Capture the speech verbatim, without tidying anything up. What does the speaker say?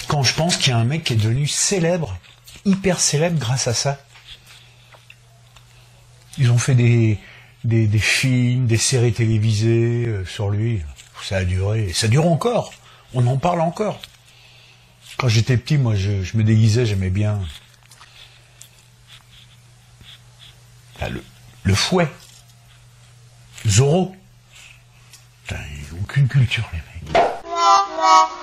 quand je pense qu'il y a un mec qui est devenu célèbre, hyper célèbre grâce à ça. Ils ont fait des, des, des films, des séries télévisées euh, sur lui. Ça a duré, ça dure encore. On en parle encore. Quand j'étais petit, moi, je, je me déguisais, j'aimais bien ah, le, le fouet. Zorro. Putain, ils n'ont aucune culture, les mecs.